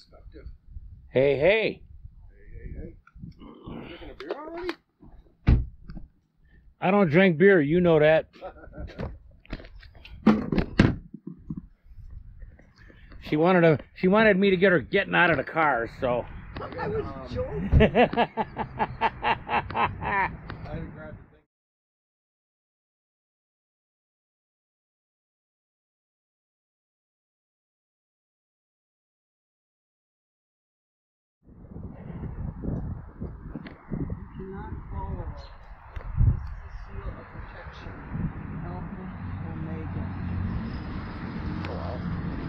perspective. Hey, hey. Hey. You drinking a beer already? I don't drink beer, you know that. She wanted me to get her getting out of the car, so. I was joking. I had to grab the thing. You cannot follow it. This is a seal of protection. Alpha, Omega. Oh, wow.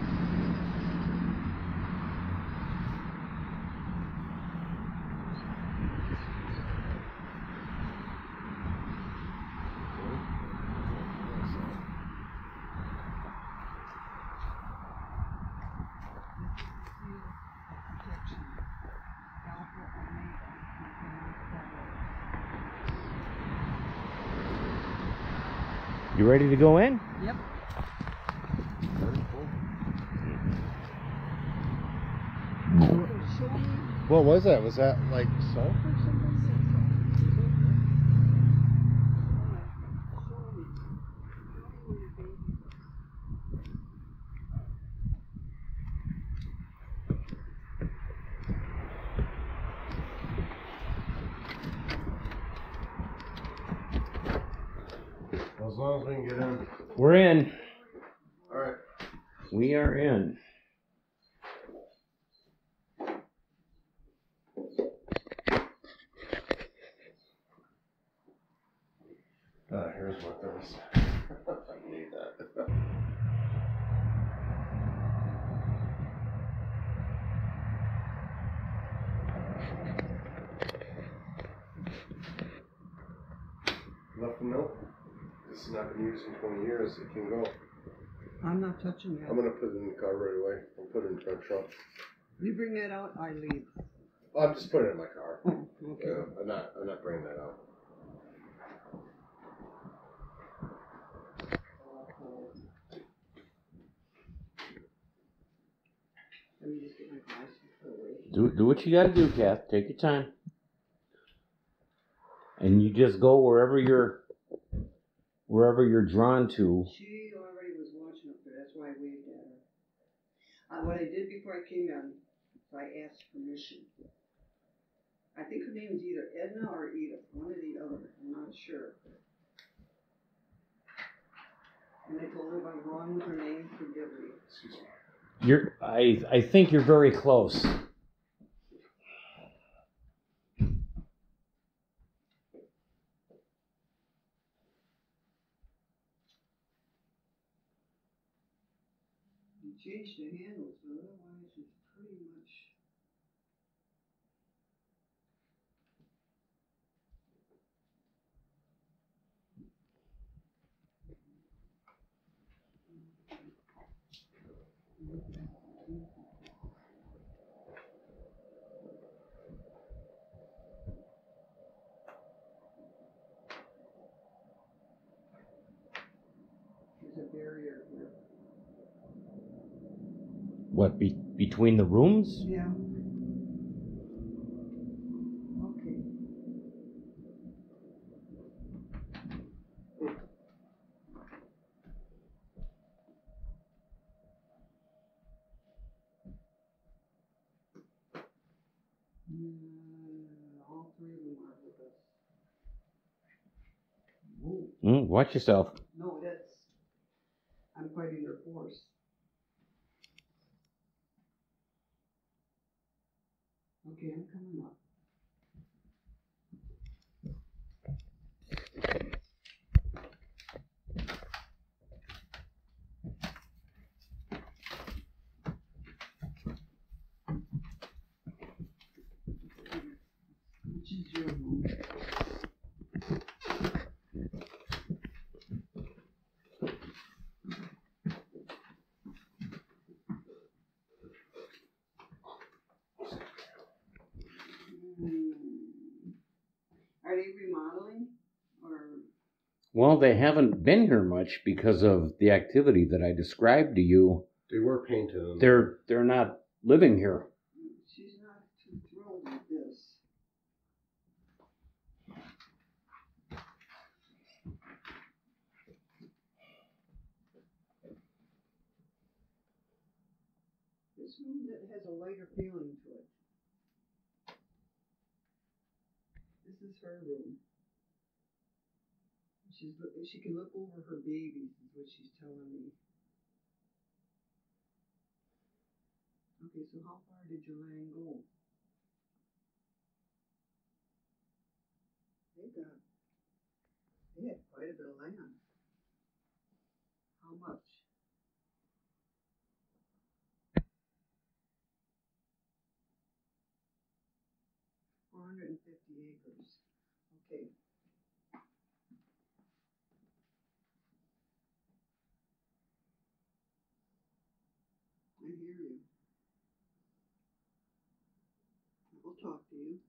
You ready to go in? Yep. Very cool. What was that? Was that like salt or something? As long as we can get in. We're in. All right. We are in. Here's what there's. I need that. Left a note. This has not been used in 20 years. It can go. I'm not touching that. I'm gonna put it in the car right away. I'll put it in the truck. You bring that out, I leave. I'm just putting it in my car. Oh, okay. Yeah, I'm not bringing that out. Let me just get my glasses away. Do what you gotta do, Kath. Take your time. And you just go wherever you're drawn to. She already was watching up there. That's why I waved at her. What I did before I came in, I asked permission. I think her name is either Edna or Edith, one or the other. I'm not sure. And I told her if I'm wrong with her name, forgive me. Excuse me. I think you're very close. You changed the handles, but otherwise it's pretty much. There's a barrier here. What, between the rooms? Yeah. Okay. All three of them are with us. Whoa. Watch yourself. No, I'm fighting their force. Okay, I'm coming up. Which is your room? Are they remodeling or? Well, they haven't been here much because of the activity that I described to you. They were painted. They're not living here. this room that has a lighter feeling to it. This is her room. She can look over her babies, is what she's telling me. Okay, so how far did your land go? They had quite a bit of land. How much? $450 acres. Okay. I hear you. I'll talk to you.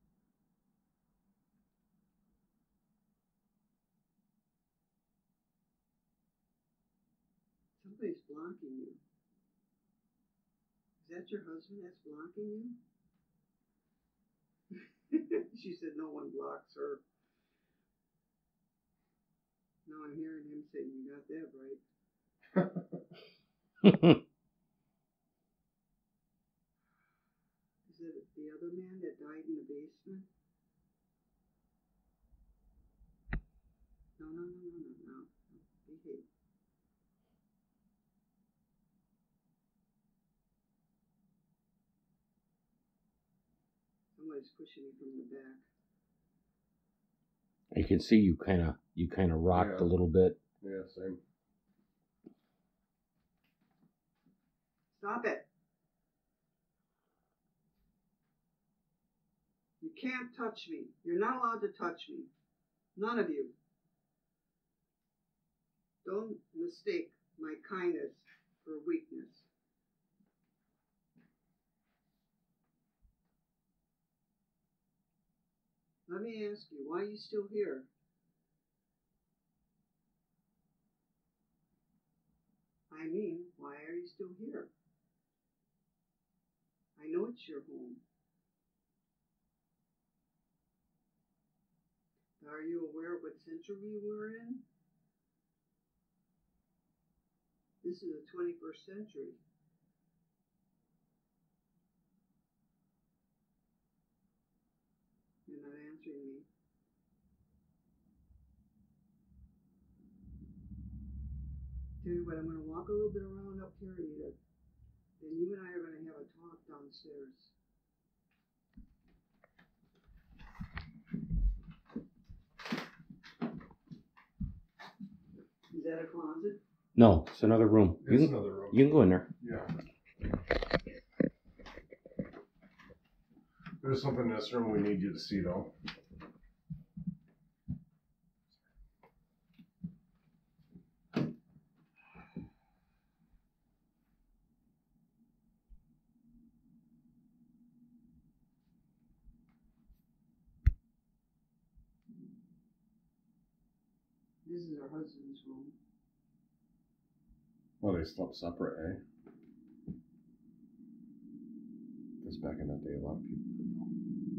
Somebody's blocking you. Is that your husband that's blocking you? She said no one blocks her. Now I'm hearing him saying, you got that right. Is it the other man that died in the basement? No. Behave. Somebody's pushing me from the back. I can see you kind of rocked a little bit. Yeah, same. Stop it. You can't touch me. You're not allowed to touch me. None of you. Don't mistake my kindness for weakness. Let me ask you, why are you still here? I mean, why are you still here? I know it's your home. Are you aware of what century we're in? This is the 21st century. You're not answering me. Tell you what, I'm going to walk a little bit around up here, Edith. Then you and I are going to have a talk downstairs. Is that a closet? No, it's another room. It's another room. You can go in there. Yeah. There's something in this room we need you to see, though. This is her husband's room. Well, they slept separate, eh? Because back in that day, a lot of people did, though.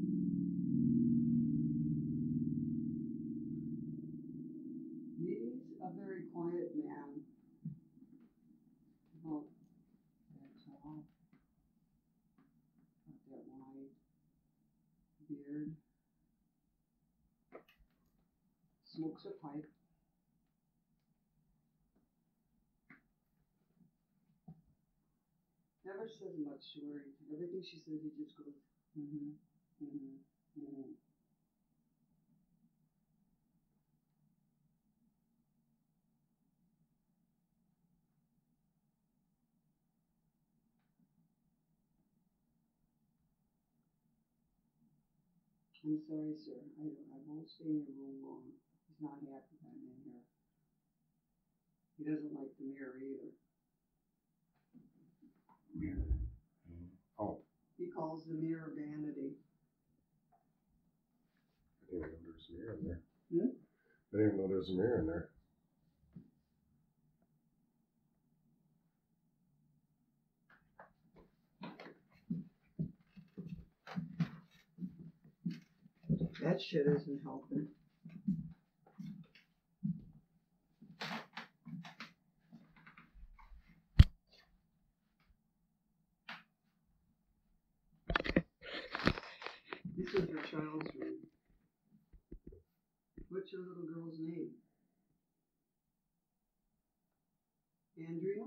He's a very quiet man. About that tall. Got that wide beard. Smokes a pipe. Never says much to her. Everything she says, he just goes, mm-hmm. I'm sorry, sir. I won't stay in your room long. He's not happy that I'm in here. He doesn't like the mirror either. Mirror. Oh. He calls the mirror vanity. I didn't even know there's a mirror in there. Hmm? I didn't even know there was a mirror in there. That shit isn't helping. what's your little girl's name? Andrea?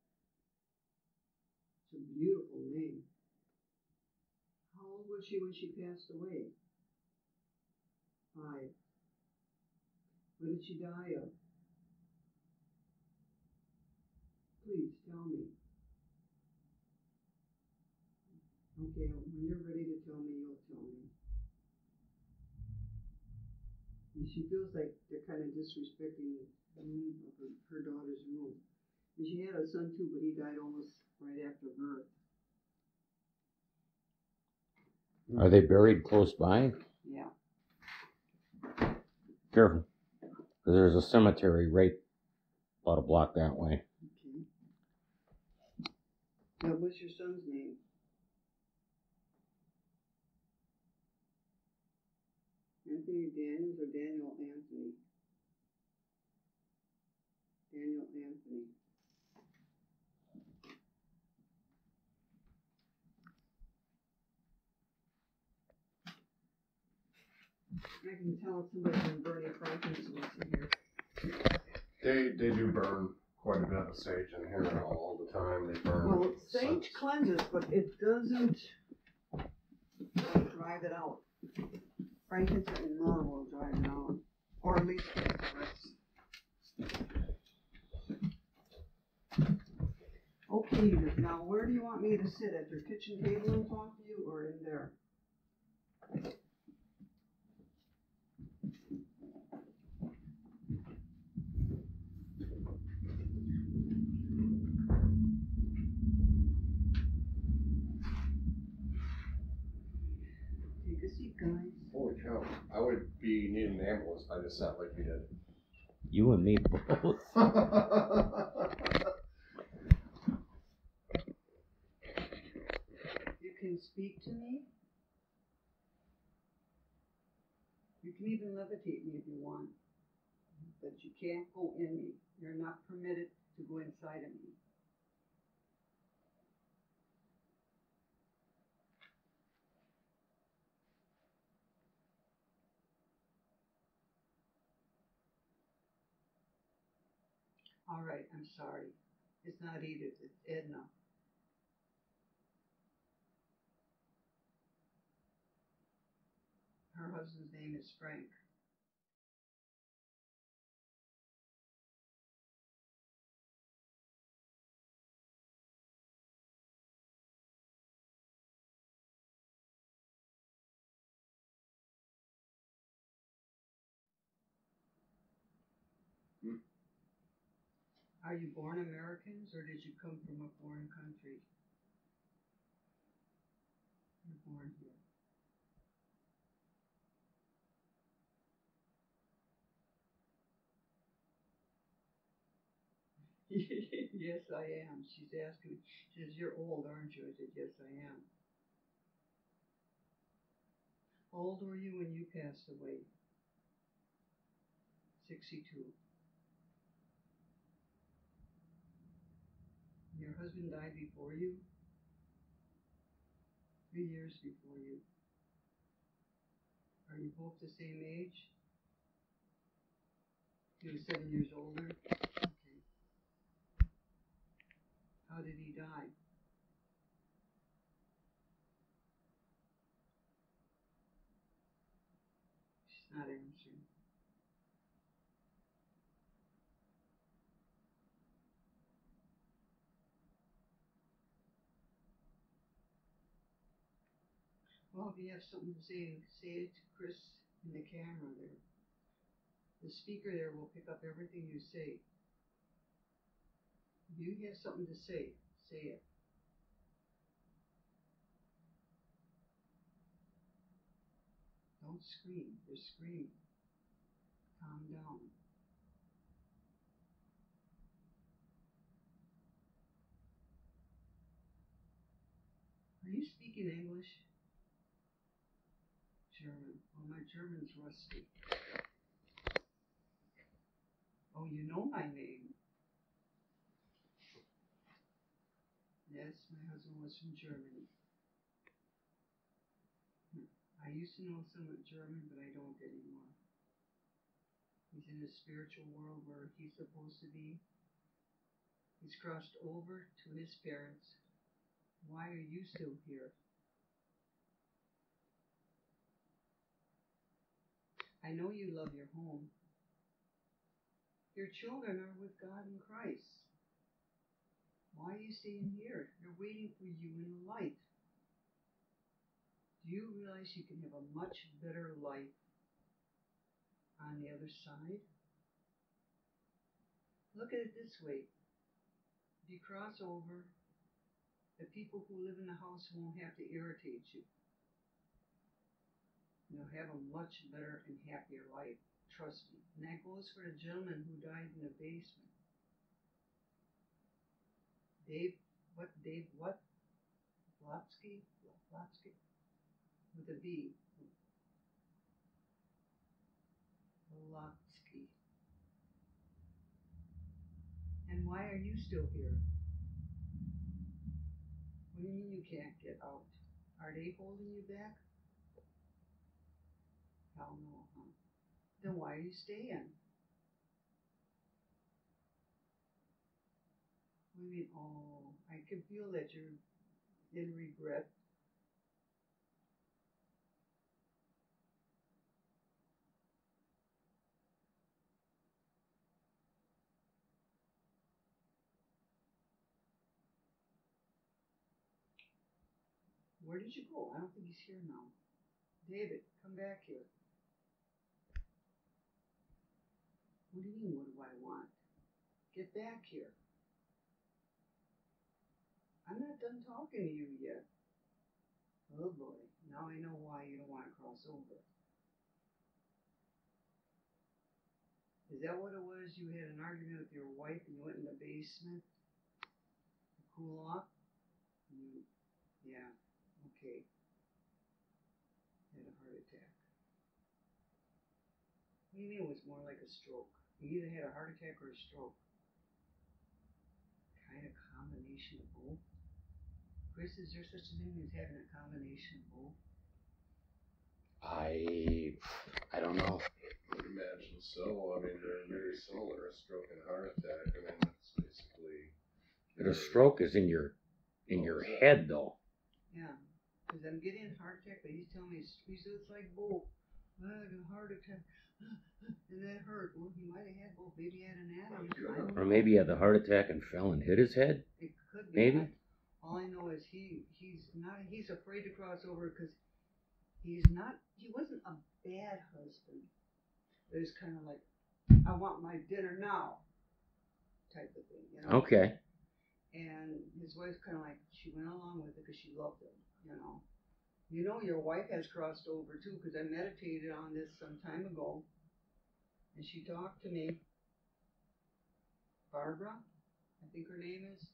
It's a beautiful name. How old was she when she passed away? 5. What did she die of? Please tell me. Okay, when you're ready to tell me, you'll tell me. And she feels like they're kind of disrespecting the room of her daughter's room. And she had a son too, but he died almost right after birth. Are they buried close by? Yeah. Careful. 'Cause there's a cemetery right about a block that way. Okay. Now, what's your son's name? Anthony Daniels or Daniel Anthony? Daniel Anthony. I can tell somebody's been burning frankincense in here. They do burn quite a bit of sage in here all the time. They burn. Well, sage cleanses, but it doesn't drive it out. Frankincense and myrrh will drive it out, or at least get the rest. Okay, now where do you want me to sit? At your kitchen table and talk to you, or in there? Take a seat, guys. Holy cow! I would be needing an ambulance if I just sat like you did. You and me both. You can speak to me. You can even levitate me if you want. But you can't go in me. You're not permitted to go inside of me. All right, I'm sorry. It's not Edith, it's Edna. Her husband's name is Frank. Are you born Americans or did you come from a foreign country? You're born here. Yes, I am. She's asking, she says, you're old, aren't you? I said, yes, I am. How old were you when you passed away? 62. Your husband died before you? 3 years before you. Are you both the same age? He was 7 years older? Okay. How did he die? She's not answering. Well, if you have something to say, say it to Chris in the camera there. The speaker there will pick up everything you say. If you have something to say, say it. Don't scream. You're screaming. Calm down. Are you speaking English? German. Well, my German's rusty. Oh, you know my name. Yes, my husband was from Germany. I used to know some German, but I don't anymore. in the spiritual world where he's supposed to be. He's crossed over to his parents. Why are you still here? I know you love your home. Your children are with God in Christ. Why are you staying here? They're waiting for you in the light. Do you realize you can have a much better life on the other side? Look at it this way. If you cross over, the people who live in the house won't have to irritate you. You'll have a much better and happier life. Trust me. And that goes for the gentleman who died in the basement. Dave what? Blotsky? With a B. Blotsky. And why are you still here? What do you mean you can't get out? Are they holding you back? Hell no, huh? Then why are you staying? What do you mean, oh, I can feel that you're in regret. Where did you go? I don't think he's here now. David, come back here. What do you mean, what do I want? Get back here. I'm not done talking to you yet. Oh boy, now I know why you don't want to cross over. Is that what it was? You had an argument with your wife and you went in the basement to cool off? Yeah, okay. Had a heart attack. What do you mean it was more like a stroke? You either had a heart attack or a stroke. Kind of combination of both. Chris, is there such a thing as having a combination of both? I don't know. I would imagine so. I mean, they're very similar, a stroke and a heart attack. I mean, that's basically... But a stroke is in your head, though. Yeah, because I'm getting a heart attack, but he's telling me it's like both. I had a heart attack, and that hurt. Well, he might have had both. Maybe he had an atom. Or maybe he had the heart attack and fell and hit his head. It could be. Maybe. All I know is he's afraid to cross over because he wasn't a bad husband. It was kind of like, I want my dinner now type of thing, you know? Okay. And his wife kind of like, she went along with it because she loved him, you know? You know your wife has crossed over too, because I meditated on this some time ago, and she talked to me. Barbara, I think her name is.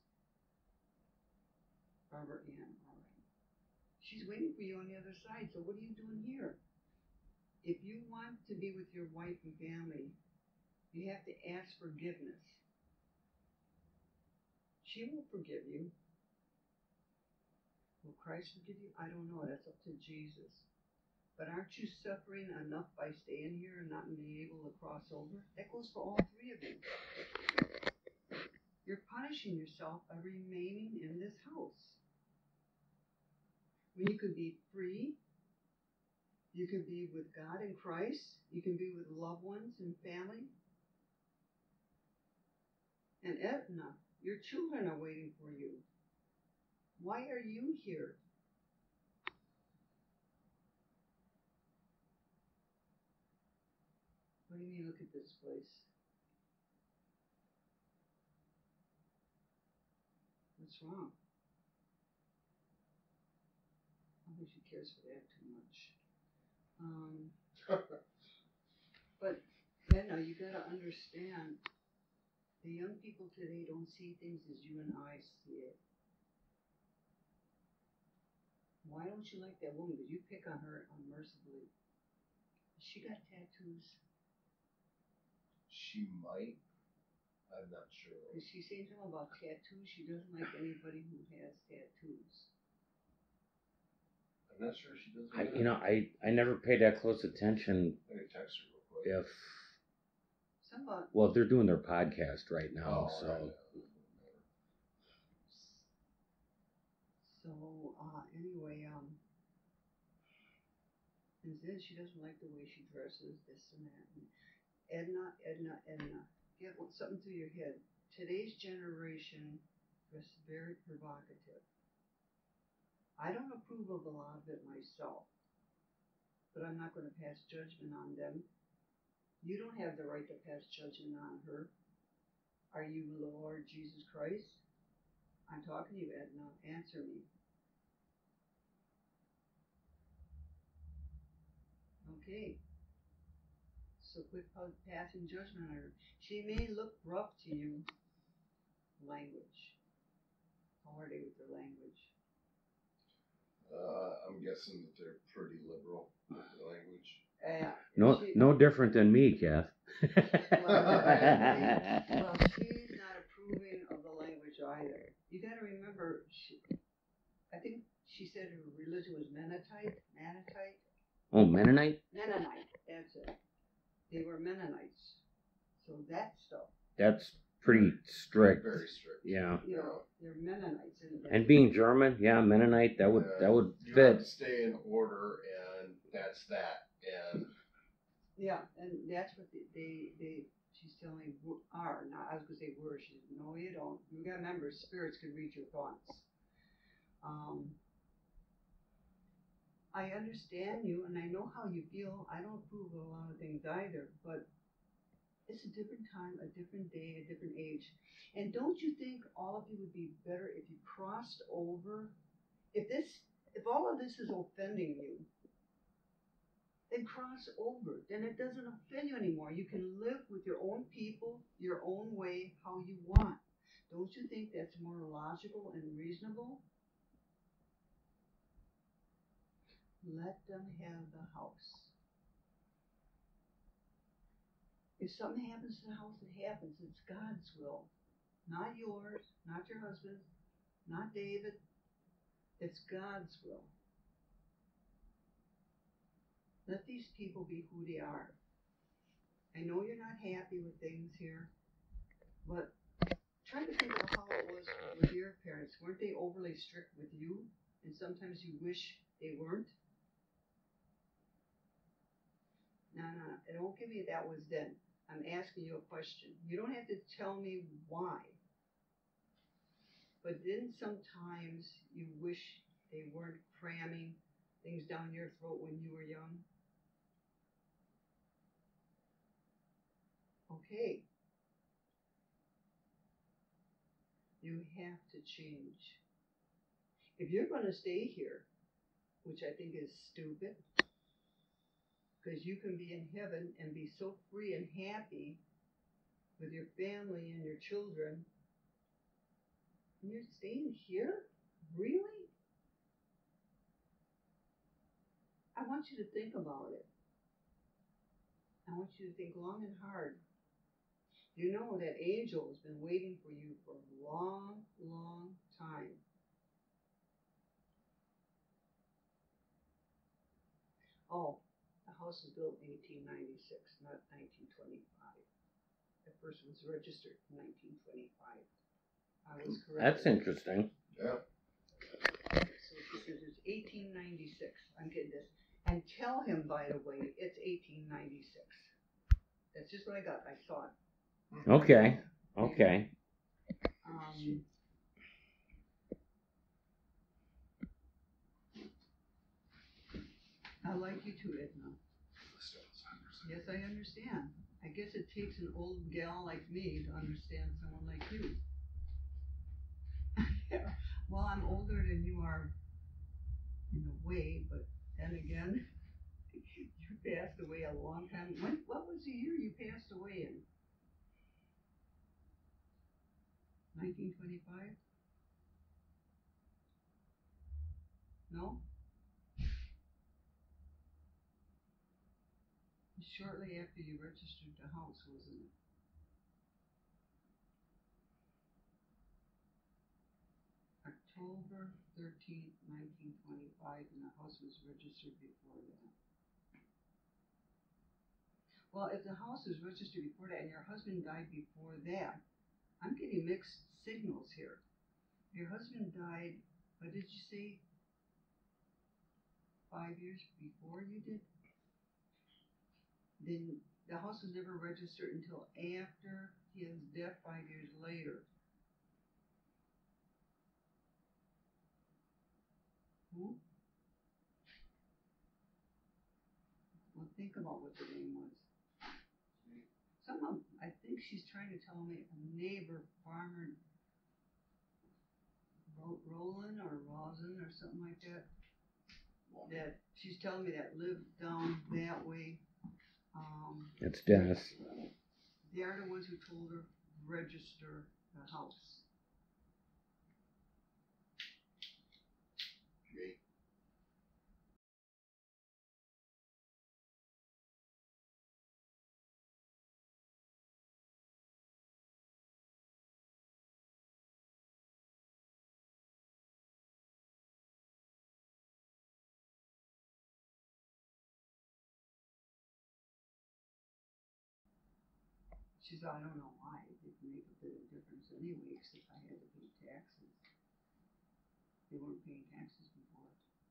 Barbara Ann, all right. She's waiting for you on the other side, so what are you doing here? If you want to be with your wife and family, you have to ask forgiveness. She will forgive you. Will Christ forgive you? I don't know. That's up to Jesus. But aren't you suffering enough by staying here and not being able to cross over? That goes for all three of you. You're punishing yourself by remaining in this house. When you could be free, you could be with God in Christ, you can be with loved ones and family. And Edna, your children are waiting for you. Why are you here? What do you mean, look at this place? What's wrong? I don't think she cares for that too much. But Edna, you gotta understand, the young people today don't see things as you and I see it. Why don't you like that woman? Because you pick on her unmercifully. She got tattoos. She might. I'm not sure. Is she saying something about tattoos? She doesn't like anybody who has tattoos. I'm not sure she does. I never paid that close attention. Let me text her real quick. If Somebody. Well, they're doing their podcast right now, Oh, so. right. So, anyway, and then she doesn't like the way she dresses, this and that. And Edna. Get something through your head. Today's generation is very provocative. I don't approve of a lot of it myself, but I'm not going to pass judgment on them. You don't have the right to pass judgment on her. Are you the Lord Jesus Christ? I'm talking to you, Edna. Answer me. Okay. So quit passing judgment on her. She may look rough to you. Language. How are they with their language? I'm guessing that they're pretty liberal with the language. No different than me, Kath. Well, she's not approving of the language either. You got to remember, I think she said her religion was Mennonite. Oh, Mennonite? Mennonite, that's it. They were Mennonites. So that stuff. That's pretty strict. Very strict. Yeah. You know, they're Mennonites. And being German, yeah, Mennonite, that would You fit. have to stay in order, and that's that. And yeah, and that's what she's telling are. Not, I was going to say were. She said, no, you don't. You got to remember, spirits can read your thoughts. I understand you, and I know how you feel. I don't approve of a lot of things either, but it's a different time, a different day, a different age. And don't you think all of you would be better if you crossed over? If all of this is offending you, then cross over. Then it doesn't offend you anymore. You can live with your own people, your own way, how you want. Don't you think that's more logical and reasonable? Let them have the house. If something happens to the house, it happens. It's God's will. Not yours, not your husband's, not David. It's God's will. Let these people be who they are. I know you're not happy with things here, but try to think of how it was with your parents. Weren't they overly strict with you? And sometimes you wish they weren't? No, it won't give me that was then. I'm asking you a question. You don't have to tell me why. But then sometimes you wish they weren't cramming things down your throat when you were young? Okay. You have to change. If you're going to stay here, which I think is stupid, because you can be in heaven and be so free and happy with your family and your children, and you're staying here? Really? I want you to think about it. I want you to think long and hard. You know that angel has been waiting for you for a long, long time. Oh, the house was built in 1896, not 1925. The first was registered in 1925. I was correct. That's interesting. yeah, So she says it's 1896. I'm getting this. And tell him, by the way, it's 1896. That's just what I got. I saw it. Okay. I like you too, Edna. Yes, I understand. I guess it takes an old gal like me to understand someone like you. Well, I'm older than you are in a way, but then again, you passed away a long time. What was the year you passed away in? 1925? No? Shortly after you registered the house, wasn't it? October 13th, 1925, and the house was registered before that. Well, if the house is registered before that and your husband died before that, I'm getting mixed signals here. Your husband died, what did you say? 5 years before you did? Then the house was never registered until after his death 5 years later. Who? Well, think about what the name was. I think she's trying to tell me a neighbor, farmer, Roland or Rosin or something like that. That she's telling me that lived down that way. It's Dennis. They are the ones who told her register the house. Jake. She said, I don't know why. It didn't make a bit of difference anyway, except I had to pay taxes. They weren't paying taxes before.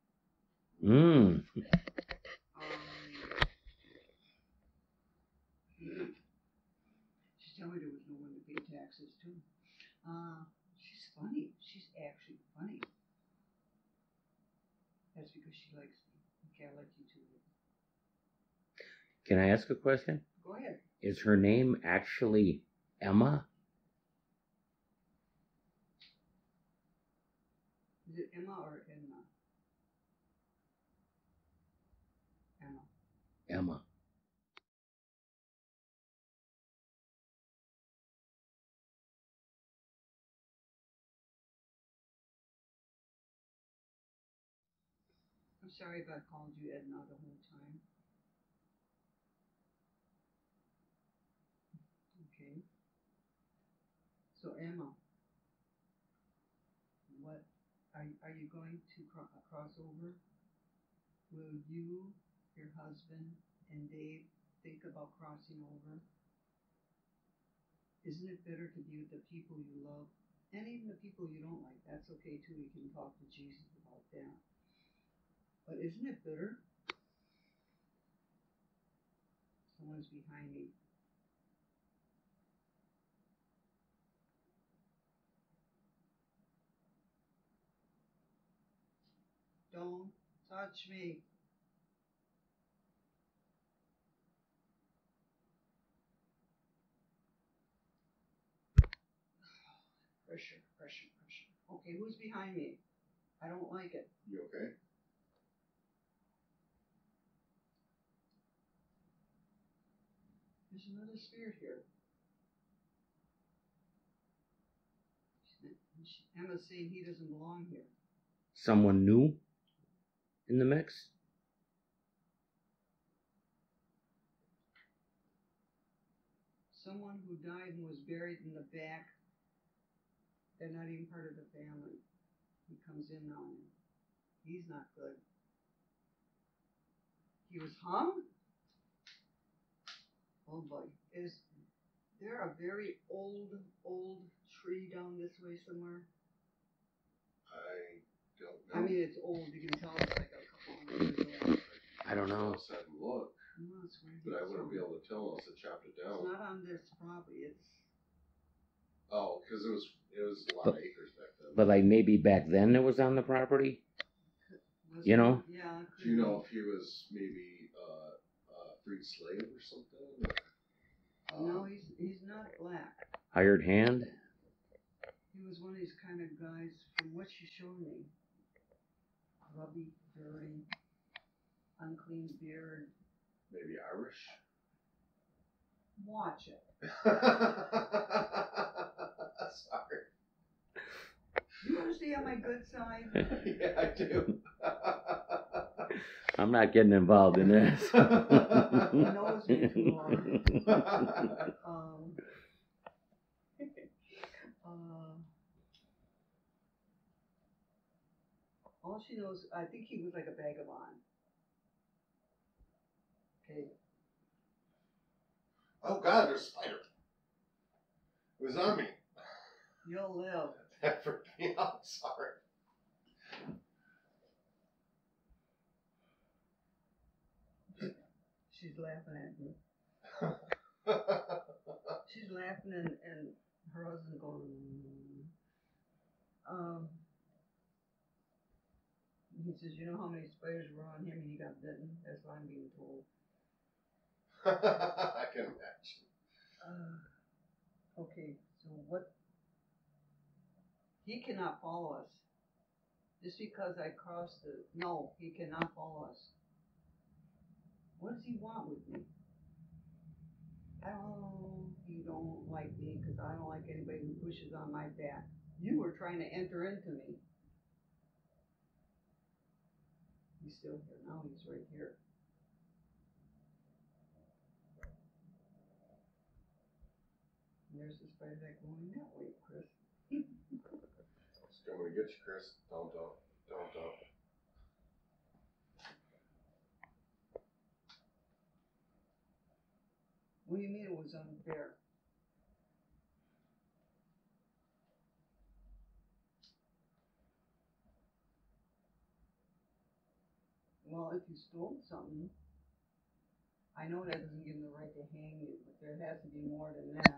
She's telling me there was no one to pay taxes to. She's funny. She's actually funny. That's because she likes me. Okay, I like you too. Can I ask a question? Go ahead. Is her name actually Emma? Is it Emma or Edna? Emma. Emma. I'm sorry if I called you Edna the whole time. Okay. So Emma, what are you going to cross over? Will you, your husband, and Dave think about crossing over? Isn't it better to be with the people you love, and even the people you don't like? That's okay too. You can talk to Jesus about that. But isn't it better? Someone's behind me. Don't touch me. Pressure, pressure, pressure. Okay, who's behind me? I don't like it. You okay? There's another spirit here. Emma's saying he doesn't belong here. Someone new in the mix? Someone who died and was buried in the back. They're not even part of the family. He comes in now and he's not good. He was hung? Oh boy. Is there a very old tree down this way somewhere? I don't know. I mean, it's old. You can tell it's like a couple hundred years old. I don't know. Let's have a look. No, it's right But I here. wouldn't be able to tell unless I chopped it It's down. not on this property. It's Oh, because it was a lot of acres back then. But like maybe back then it was on the property? You know? Yeah. Do you know if he was maybe a freed slave or something? No, he's not black. Hired hand? He was one of these kind of guys, from what she showed me. Grubby, dirty, unclean beard. Maybe Irish? Watch it. Sorry. You want to stay on my good side? Yeah, I do. I'm not getting involved in this. He knows me too hard. All she knows, I think he was like a vagabond. Okay. Oh God, there's a spider. It was on me. You'll live. That freaked me out. Sorry. She's laughing at me. She's laughing and her husband going, he says, you know how many spiders were on him and he got bitten? That's what I'm being told. I can imagine. Okay, so what? He cannot follow us. Just because I crossed the, no, he cannot follow us. What does he want with me? Oh, you don't like me because I don't like anybody who pushes on my back. You were trying to enter into me. He's still here now. He's right here. And there's the spider that going that way, Chris. It's coming to get you, Chris. Don't. What do you mean it was unfair? Well, if you stole something, I know that doesn't give them the right to hang you, but there has to be more than that.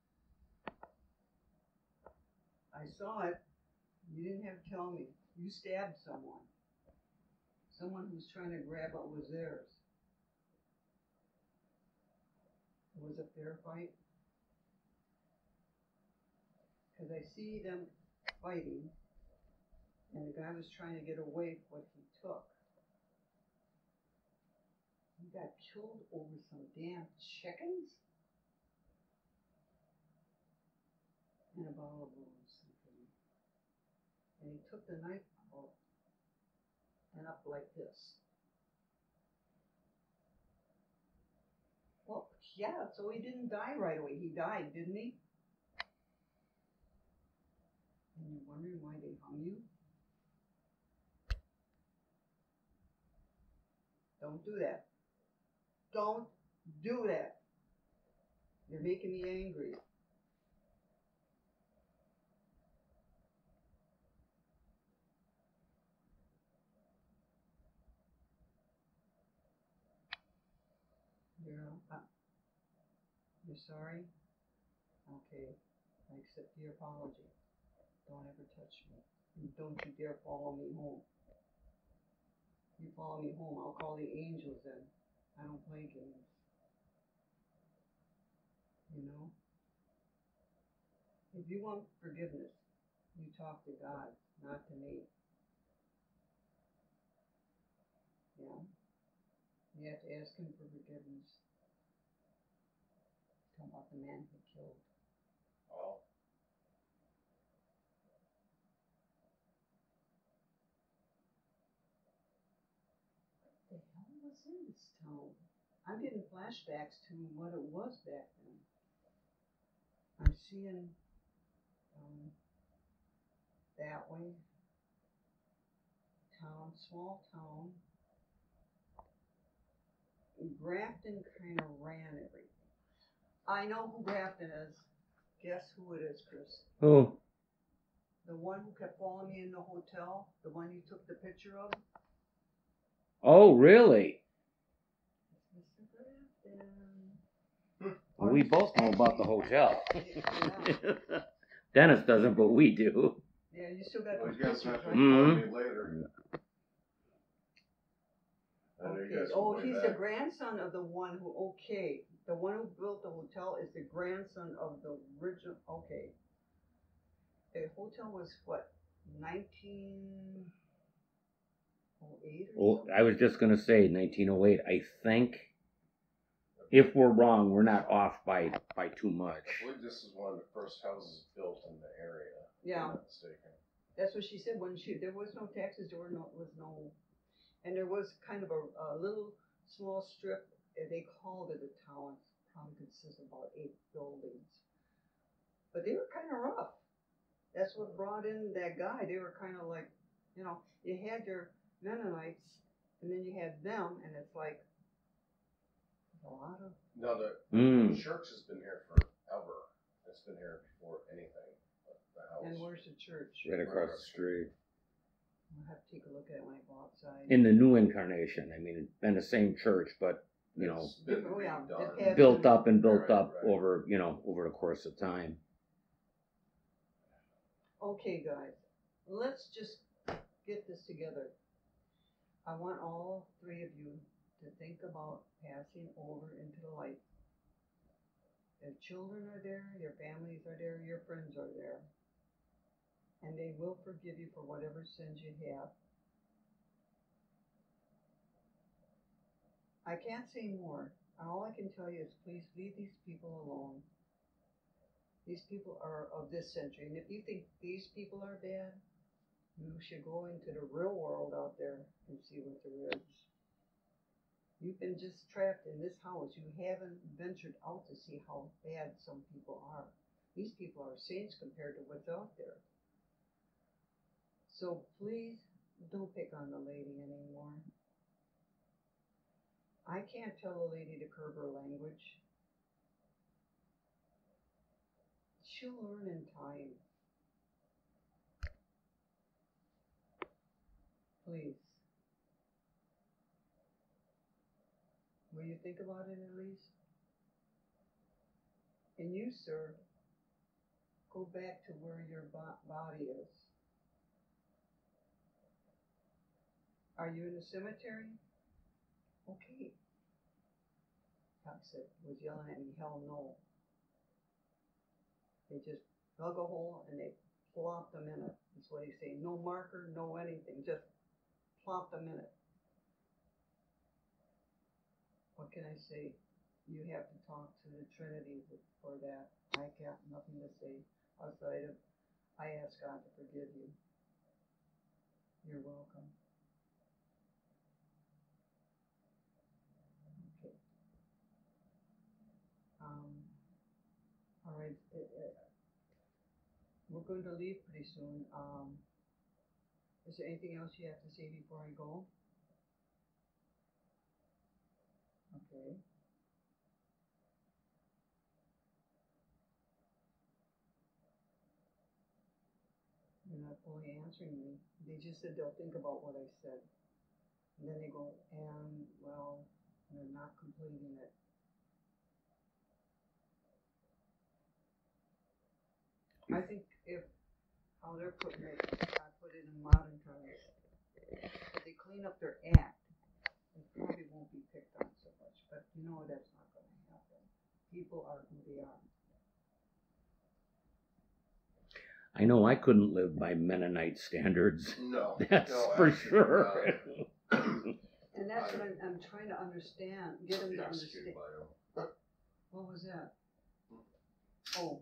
I saw it. You didn't have to tell me. You stabbed someone. Someone who's trying to grab what was theirs. It was a fair fight. Because I see them fighting, and the guy was trying to get away from what he took. He got killed over some damn chickens? And a bottle of booze. And he took the knife out and up like this. Well, yeah, so he didn't die right away. He died, didn't he? And you're wondering why they hung you? Don't do that. Don't do that. You're making me angry. You're sorry? Okay. I accept your apology. Don't ever touch me. And don't you dare follow me home. You follow me home, I'll call the angels then. I don't play games. You know? If you want forgiveness, you talk to God, not to me. Yeah? You have to ask him for forgiveness. Talk about the man he killed. Oh. What the hell was in this town? I'm getting flashbacks to what it was back then. I'm seeing that way. Town, small town. Grafton kind of ran everything. I know who Grafton is. Guess who it is, Chris? Who? The one who kept following me in the hotel? The one you took the picture of? Oh, really? It's Mr. Grafton. Well, we both know about the hotel. Yeah. Dennis doesn't, but we do. Yeah, you still got Well, those you guys pictures, have to right? call Mhm. me later. I know you Okay. guys Oh, can play he's that. the grandson of the one who, okay. The one who built the hotel is the grandson of the original, okay. The hotel was what, 1908 or Well, something? I was just gonna say 1908. I think if we're wrong, we're not off by too much. I believe this is one of the first houses built in the area. Yeah. If I'm not mistaken. That's what she said when there was no taxes, there was no, and there was kind of a little small strip, they called it a town, probably consists of about 8 buildings. But they were kind of rough. That's what brought in that guy. They were kind of like, you know, you had your Mennonites, and then you had them, and it's like, a lot of No, the Mm. church has been here forever. It's been here before anything. The house. And where's the church? Right across the street. I'll have to take a look at it when I go outside. In the new incarnation. I mean, it's been the same church, but, you know, It's been Oh, yeah. redone. It has built been- up and built Right, up right. over, you know, over the course of time. Okay, guys, let's just get this together. I want all three of you to think about passing over into the light. If children are there, your families are there, your friends are there, and they will forgive you for whatever sins you have. I can't say more. All I can tell you is please leave these people alone. These people are of this century, and if you think these people are bad, you should go into the real world out there and see what there is. You've been just trapped in this house. You haven't ventured out to see how bad some people are. These people are saints compared to what's out there. So please don't pick on the lady anymore. I can't tell a lady to curb her language. She'll learn in time. Please. Will you think about it at least? And you, sir, go back to where your body is. Are you in the cemetery? Okay. Toxic was yelling at me, hell no. They just dug a hole and they plopped them in it. That's what he's saying. No marker, no anything, just plop them in it. What can I say? You have to talk to the Trinity for that. I got nothing to say outside of I ask God to forgive you. You're welcome. Okay. All right. We're going to leave pretty soon. Is there anything else you have to say before I go? Okay. They're not fully answering me. They just said they'll think about what I said. And then they go, and, well, they're not completing it. I think if, how they're putting it, I put it in modern terms, if they clean up their act, it probably won't be picked on so much. But you know that's not going to happen. People are who they are. I know I couldn't live by Mennonite standards. No. That's no, for actually, sure. And that's what I'm trying to understand, get them to the understand. executed by him. What was that? Oh,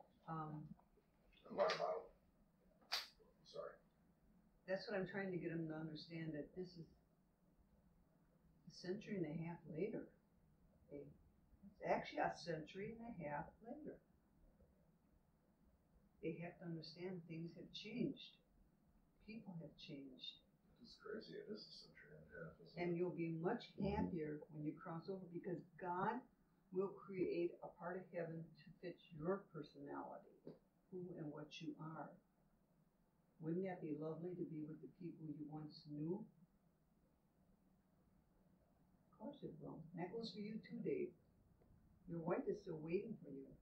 Water bottle. Sorry. that's what I'm trying to get them to understand, that this is a century and a half later. It's actually a century and a half later. They have to understand things have changed. People have changed. It's crazy. It is a century and a half, isn't And it? you'll be much happier when you cross over, because God will create a part of heaven to fit your personality, who and what you are. Wouldn't that be lovely to be with the people you once knew? Of course it will. And that goes for you too, Dave. Your wife is still waiting for you.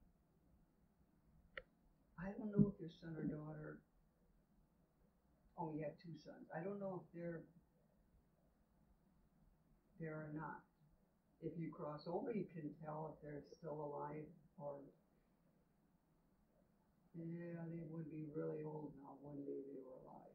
I don't know if your son or daughter, oh, you have two sons. I don't know if they're there or not. If you cross over, you can tell if they're still alive, or, yeah, they would be really old now, one day they were alive.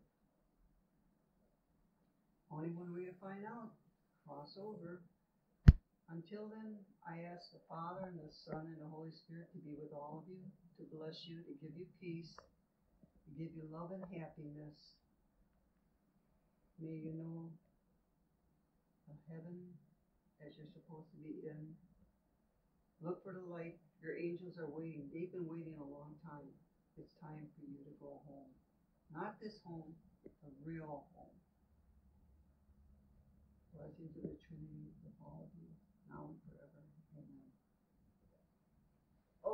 Only one way to find out, cross over. Until then, I ask the Father and the Son and the Holy Spirit to be with all of you, to bless you, to give you peace, to give you love and happiness. May you know a heaven as you're supposed to be in. Look for the light. Your angels are waiting. They've been waiting a long time. It's time for you to go home. Not this home, a real home. Blessings of the Trinity with all of you, now and forever. Amen.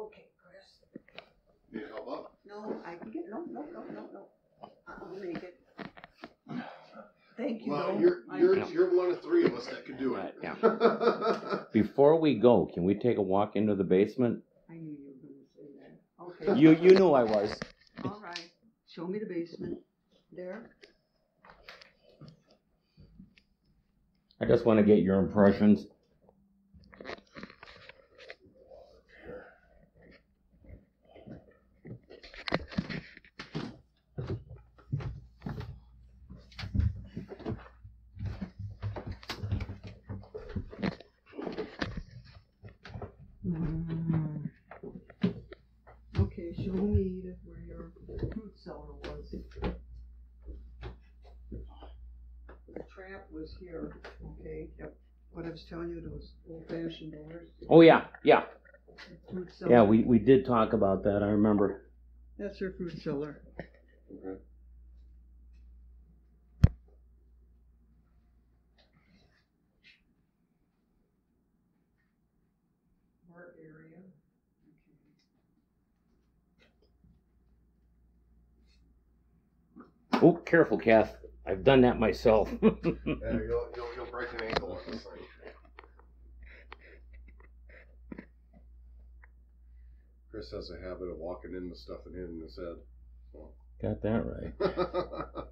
Okay, Chris. Need help up? No, I can get, no. I'll make it. Thank you, Well, though. you're one of three of us that can do it. Yeah. Before we go, can we take a walk into the basement? I knew you were going to say that. Okay. You knew I was. All right. Show me the basement. There. I just want to get your impressions. Okay, show me, Edith, where your fruit cellar was. The trap was here, okay? Yep. What I was telling you, those old-fashioned doors. Oh, yeah. Fruit cellar. Yeah, we did talk about that, I remember. That's her fruit cellar. Okay. Work area. Oh, careful, Kath. I've done that myself. Yeah, you'll break an ankle on this thing. Chris has a habit of walking into stuff and hitting his head. So. Got that right.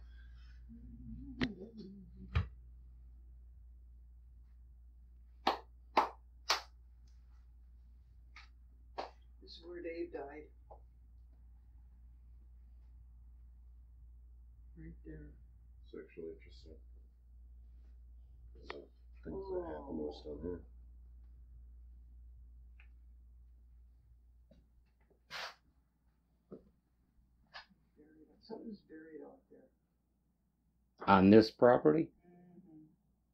This is where Dave died. Right there. It's actually interesting. So, things that happen to us down here. Something's buried out there. On this property? Mm-hmm.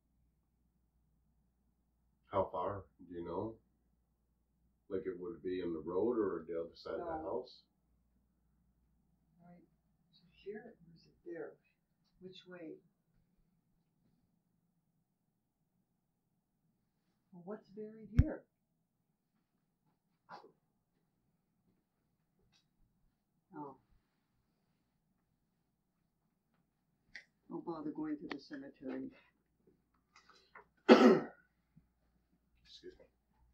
How far? Do you know? Like it would be in the road or the other side of the No. house? Right. So here, or is it there? Which way? Well, what's buried here? Oh. Don't bother going to the cemetery. Excuse me.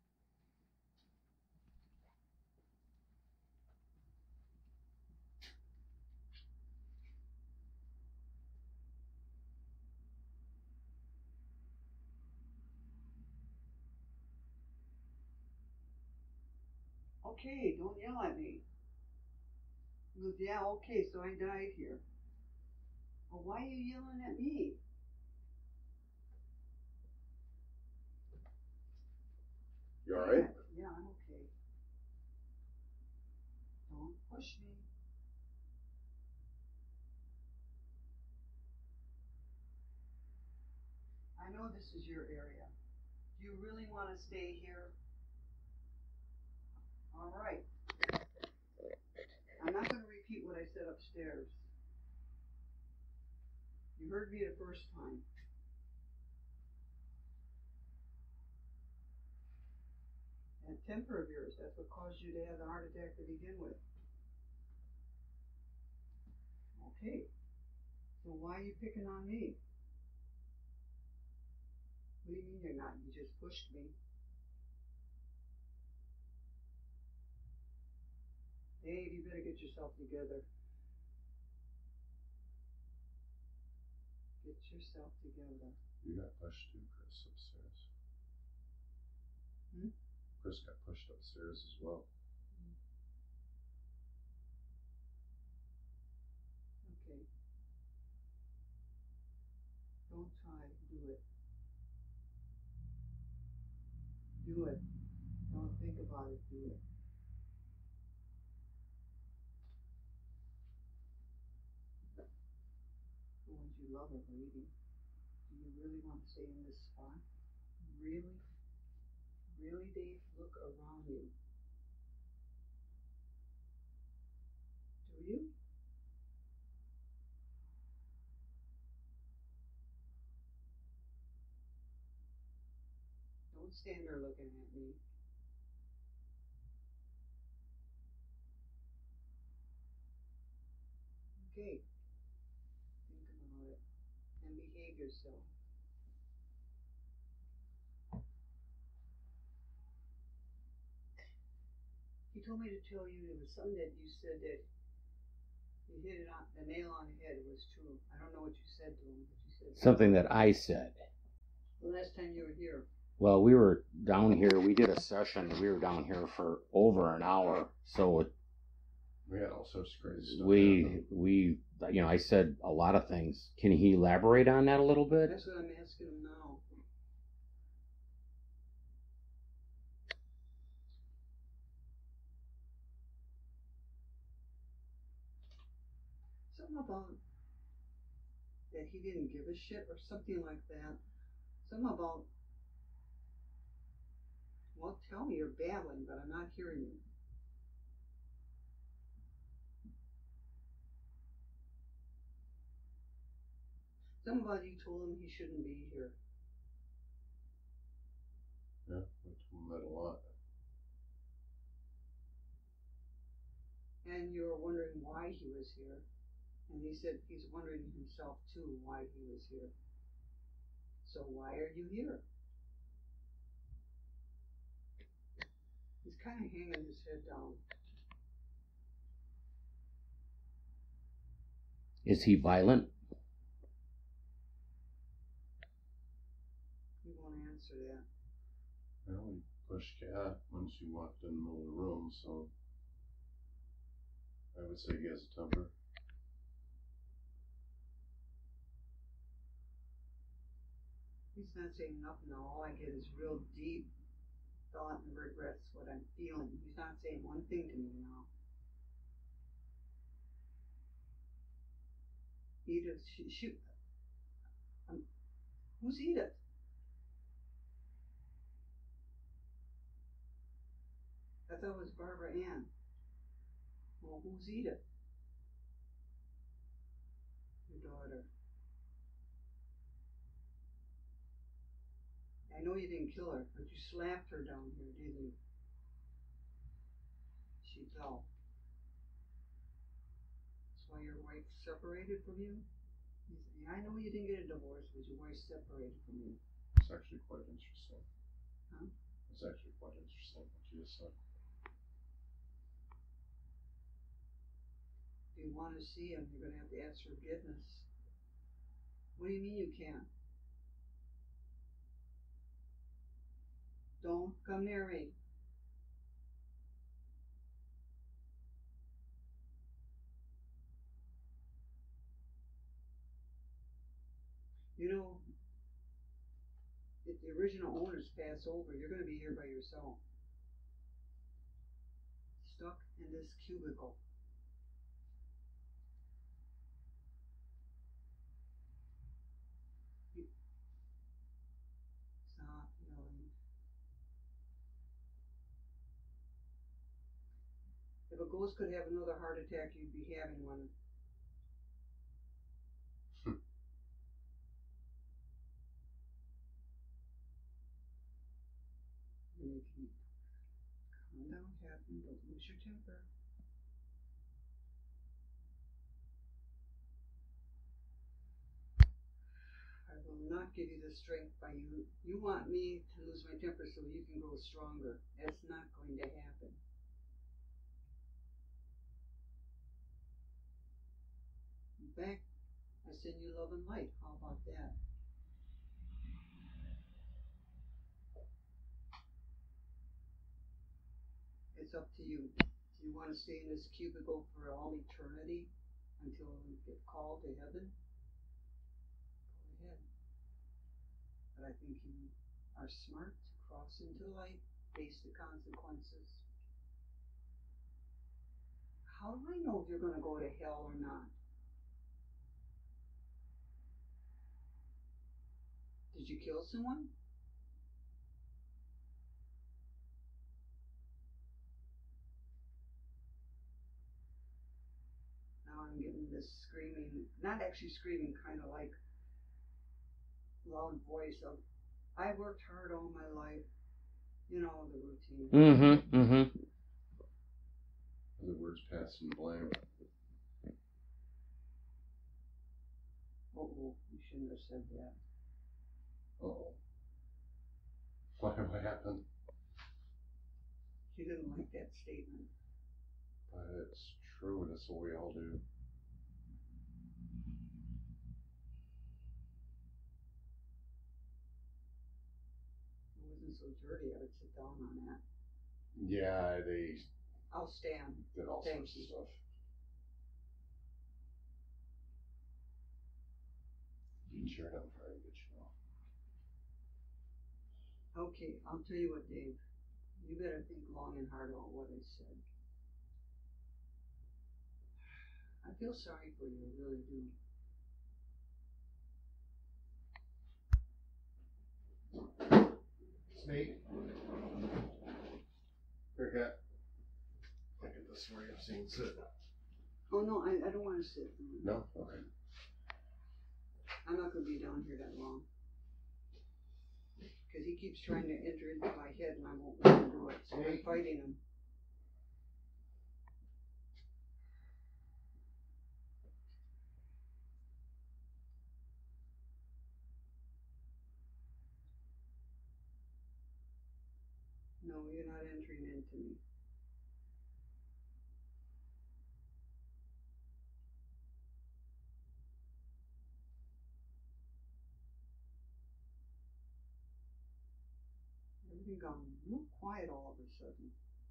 Okay, don't yell at me. He goes, yeah, okay, so I died here. Well, why are you yelling at me? You alright? Yeah, I'm okay. Don't push me. I know this is your area. Do you really want to stay here? All right. I'm not going to repeat what I said upstairs. You heard me the first time. That temper of yours, that's what caused you to have the heart attack to begin with. Okay. So why are you picking on me? What do you mean you're not? You just pushed me. Dave, you better get yourself together. Get yourself together. You got pushed too, Chris, upstairs. Hmm? Chris got pushed upstairs as well. Okay. Don't try. Do it. Do it. Don't think about it. Do it. The ones you love are waiting. Do you really want to stay in this spot? Really? Really, Dave? Look around you. Do you? Don't stand there looking at me. still. He told me to tell you it was something that you said that you hit it on the nail on the head. It was true. I don't know what you said to him, but you said Something that I said. the last time you were here. Well, we were down here. We did a session. We were down here for over an hour. So We had all sorts of crazy stuff. happen. we I said a lot of things. Can he elaborate on that a little bit? That's what I'm asking him now. Something about that he didn't give a shit or something like that. Something about, well, tell me you're babbling, but I'm not hearing you. Something about you told him he shouldn't be here. Yeah, we told him that a lot. And you were wondering why he was here. And he said he's wondering himself too why he was here. So why are you here? He's kind of hanging his head down. Is he violent? He won't answer that. Well, we pushed Kat when she walked in the middle of the room, so I would say he has a temper. He's not saying nothing. All I get is real deep thought and regrets what I'm feeling. He's not saying one thing to me now. Edith, shoot. Who's Edith? I thought it was Barbara Ann. Well, who's Edith? Your daughter. I know you didn't kill her, but you slapped her down here, didn't you? She fell. That's why your wife separated from you? I know you didn't get a divorce, but your wife separated from you. It's actually quite interesting. Huh? It's actually quite interesting what you just said. If you want to see him, you're going to have to ask forgiveness. What do you mean you can't? Don't come near me. You know, if the original owners pass over, you're going to be here by yourself. Stuck in this cubicle. Stop yelling. If a ghost could have another heart attack, you'd be having one. You're making calm down, Captain. Don't lose your temper. I will not give you the strength by you. You want me to lose my temper so you can grow stronger. That's not going to happen. In fact, I send you love and light. How about that? It's up to you. Do you want to stay in this cubicle for all eternity until we get called to heaven? Go ahead. But I think you are smart to cross into light, face the consequences. How do I know if you're going to go to hell or not? Did you kill someone? Now I'm getting this screaming, not actually screaming, kind of like loud voice of, I worked hard all my life. You know, the routine. Mm-hmm, mm-hmm. Other words, past and blame. Oh, you shouldn't have said that. Uh-oh. What happened? He didn't like that statement. But it's true, that's what we all do. It wasn't so dirty, I would sit down on that. Yeah, they I'll stand. did all Thank sorts you. of stuff. Sure, I'm trying to get you off. Okay, I'll tell you what, Dave. You better think long and hard about what I said. I feel sorry for you, I really do. Snake. Here, cat. Look at this where you've seen sit. Oh no, I don't want to sit. No? Okay. I'm not going to be down here that long. Because he keeps trying to enter into my head and I won't let him do it. So I'm fighting him. No, you're not entering into me. Everything gone real quiet all of a sudden.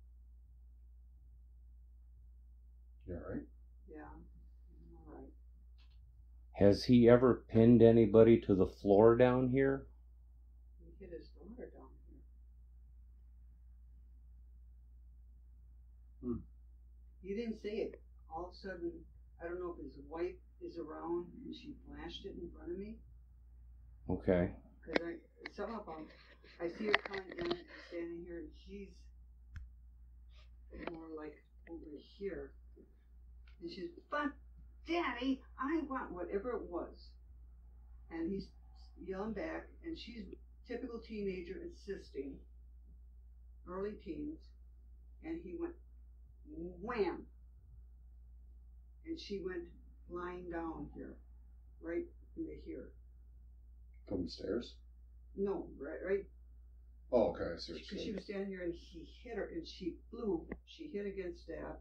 You alright? Yeah, I'm alright. Has he ever pinned anybody to the floor down here? He hit his daughter down here. He didn't say it. All of a sudden, I don't know if his wife is around and she flashed it in front of me. Okay. Because I see her coming in and standing here and she's more like over here. And she's, but Daddy, I want whatever it was. And he's yelling back and she's typical teenager insisting, early teens. And he went wham. And she went lying down here, right in the here. From the stairs? No, right. Oh, okay, I see what Because you're she saying. was standing here and he hit her and she flew. She hit against that.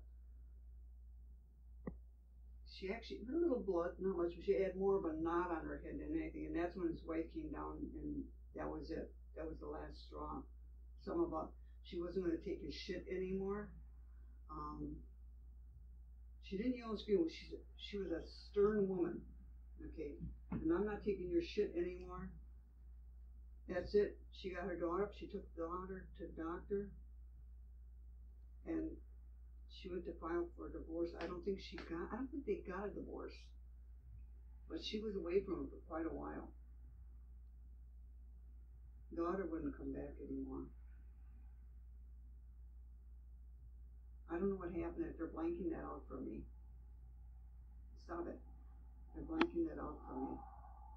She actually, a little blood, not much, but she had more of a knot on her head than anything. And that's when his wife came down and that was it. That was the last straw. Something about she wasn't going to take his shit anymore. She didn't yell and scream. She was a stern woman. Okay. And I'm not taking your shit anymore. That's it. She got her daughter up. She took the daughter to the doctor. And she went to file for a divorce. I don't think they got a divorce. But she was away from him for quite a while. Daughter wouldn't come back anymore. I don't know what happened if they're blanking that out for me. Stop it. They're blanking that out for me.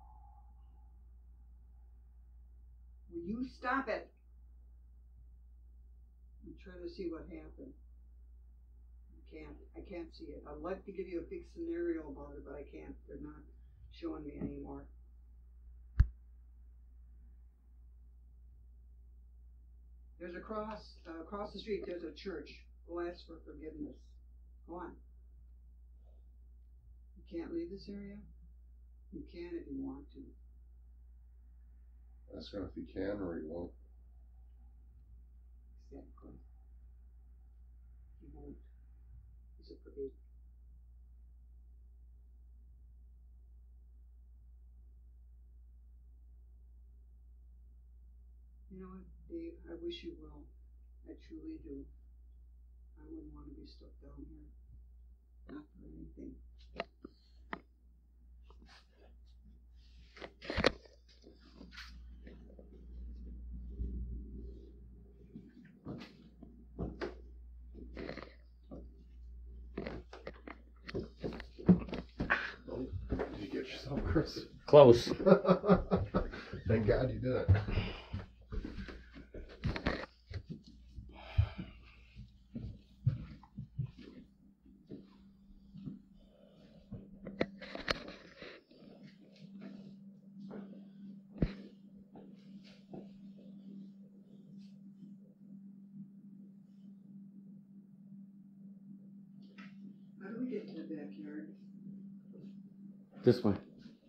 Will you stop it? I'm trying to see what happened. I can't see it. I'd like to give you a big scenario about it, but I can't. They're not showing me anymore. There's a cross, across the street, there's a church. Go ask for forgiveness. Go on. You can't leave this area? You can if you want to. Ask him if he can or he won't. Exactly. He won't. He's afraid. You know what, Dave? I wish you well. I truly do. I wouldn't want to be stuck down here. Not for anything. Did you get yourself, Chris? Close. Thank God you did it. get to the backyard? This way.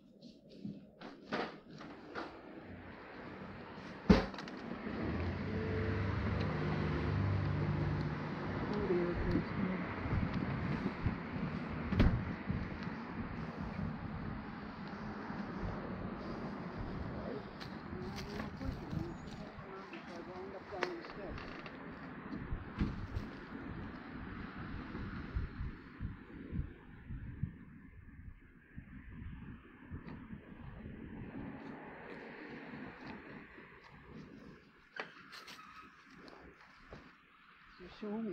Show me.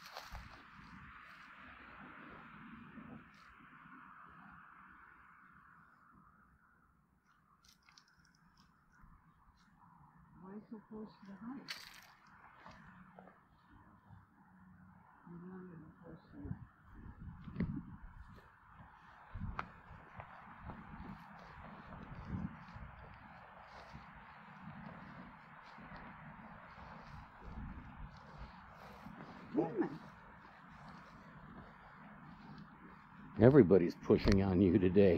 Why so close to the house? I'm not even close enough. Woman. Everybody's pushing on you today.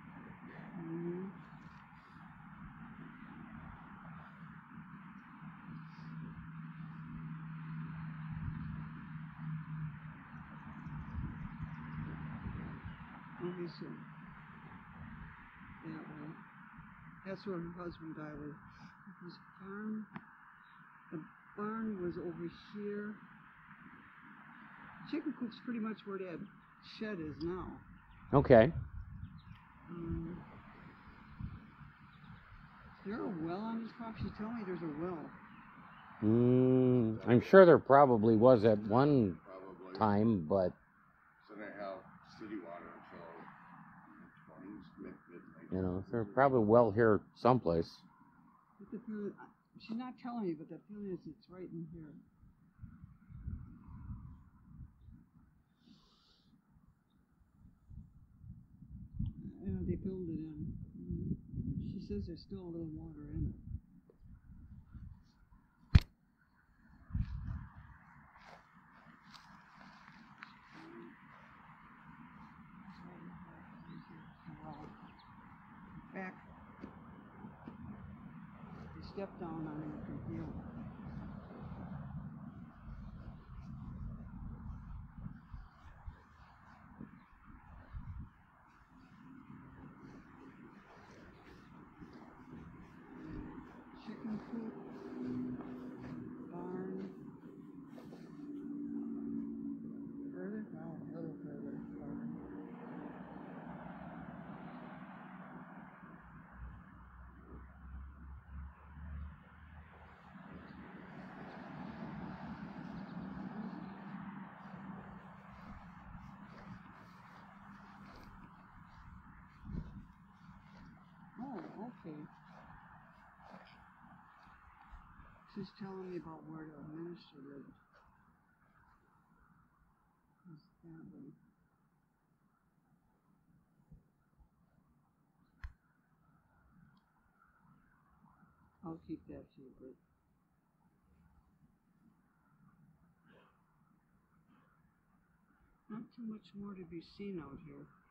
Okay, so that way. That's where her husband died. It was farm. The barn was over here. Chicken coop's pretty much where that shed is now. Okay. Is there a well on this property? She told me there's a well. I'm sure there probably was at one Probably. time, but So they have city water until mid-20s, you know, there's probably a well here someplace. But the feeling, she's not telling me, but the feeling is it's right in here. Yeah, they filled it in. She says there's still a little water in it. Back. They stepped down on it, you can feel it. Chicken coop, barn. Further? No, a little further. Barn. Oh, okay. She's telling me about where the minister lived. His family. I'll keep that secret. Not too much more to be seen out here.